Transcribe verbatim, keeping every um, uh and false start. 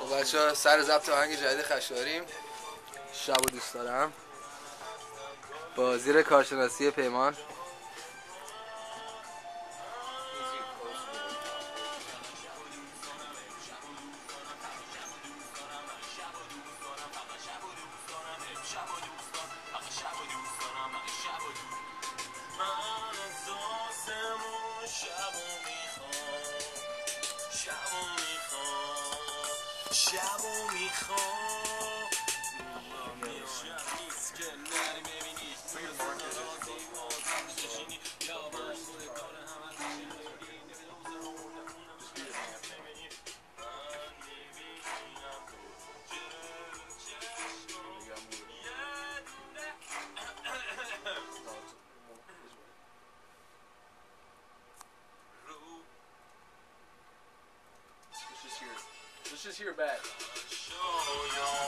بچه ها سر ضبط آهنگ جدید خشایاریم. شب و دوست دارم با زیر کارشناسی پیمان. شبو میخوام Let's just hear it back.